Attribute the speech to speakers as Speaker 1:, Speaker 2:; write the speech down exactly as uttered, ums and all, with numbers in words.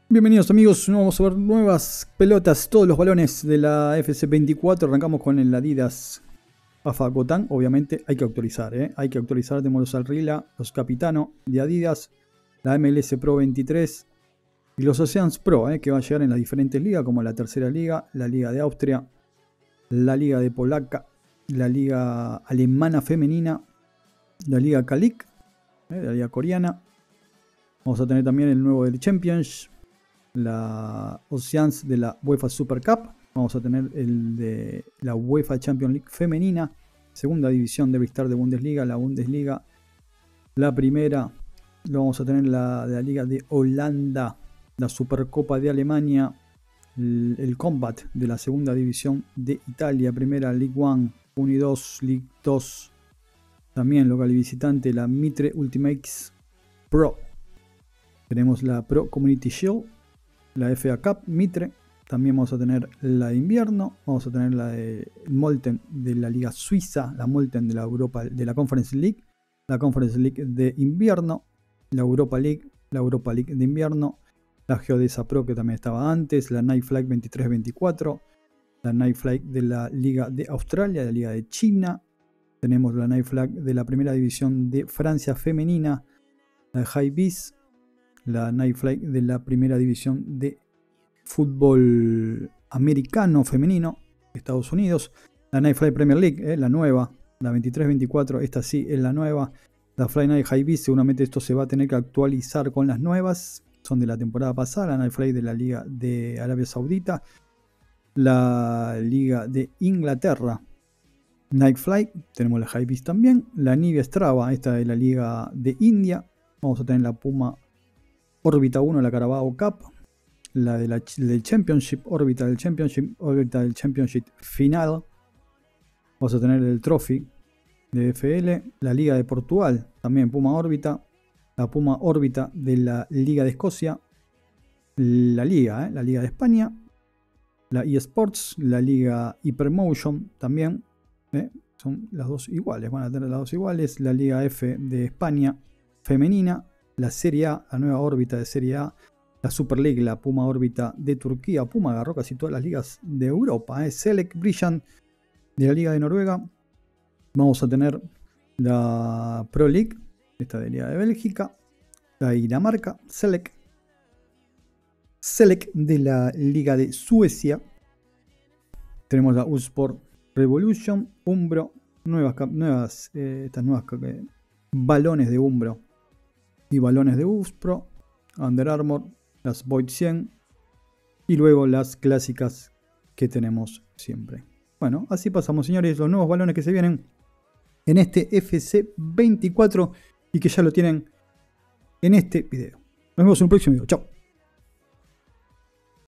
Speaker 1: Bienvenidos amigos, vamos a ver nuevas pelotas, todos los balones de la F C veinticuatro. Arrancamos con el Adidas AFA Gotan, obviamente hay que actualizar, ¿eh? hay que actualizar. Tenemos los Alrila, los Capitano de Adidas, la M L S Pro veintitrés y los Oceans Pro, ¿eh? que va a llegar en las diferentes ligas, como la tercera liga, la liga de Austria, la liga de Polaca, la liga alemana femenina, la liga Kalik, ¿eh? la liga coreana. Vamos a tener también el nuevo del Champions, la Oceans de la UEFA Super Cup. Vamos a tener el de la UEFA Champions League femenina, segunda división debe estar de Bundesliga, la Bundesliga, la primera. Lo vamos a tener la de la Liga de Holanda, la Supercopa de Alemania, el, el Combat de la segunda división de Italia, primera League uno, uno y dos, League dos, también local y visitante, la Mitre Ultimates Pro. Tenemos la Pro Community Shield, la F A Cup Mitre, también vamos a tener la de invierno, vamos a tener la de Molten de la Liga Suiza, la Molten de la Europa, de la Conference League, la Conference League de invierno, la Europa League, la Europa League de invierno, la Geodesa Pro que también estaba antes, la Night Flight veintitrés veinticuatro, la Night Flight de la Liga de Australia, de la Liga de China, tenemos la Night Flight de la primera división de Francia femenina, la de High Beast, la Night Flight de la primera división de fútbol americano femenino de Estados Unidos, la Night Flight Premier League, eh, la nueva, la veintitrés veinticuatro, esta sí es la nueva, la Fly Night High Beast, seguramente esto se va a tener que actualizar con las nuevas, son de la temporada pasada, la Night Flight de la Liga de Arabia Saudita, la Liga de Inglaterra, Night Flight, tenemos la High Beast también, la Nivea Strava, esta de la Liga de India, vamos a tener la Puma Órbita uno, la Carabao Cup, la de la, del Championship, órbita del Championship, órbita del Championship final. Vamos a tener el Trophy de F L, la Liga de Portugal, también Puma órbita, la Puma órbita de la Liga de Escocia, la Liga, ¿eh? la Liga de España, la eSports, la Liga Hypermotion también, ¿eh? son las dos iguales, van a tener las dos iguales, la Liga F de España femenina, la Serie A, la nueva órbita de Serie A, la Super League, la Puma órbita de Turquía. Puma agarró casi todas las ligas de Europa. ¿eh? Select Brilliant de la Liga de Noruega. Vamos a tener la Pro League, esta de la Liga de Bélgica, la de Dinamarca, Select. Select de la Liga de Suecia. Tenemos la U-Sport Revolution, Umbro, nuevas, nuevas, eh, estas nuevas eh, balones de Umbro y balones de U-Sport, Under Armour, las Void cien y luego las clásicas que tenemos siempre. Bueno, así pasamos, señores, los nuevos balones que se vienen en este F C veinticuatro y que ya lo tienen en este video. Nos vemos en un próximo video. Chao.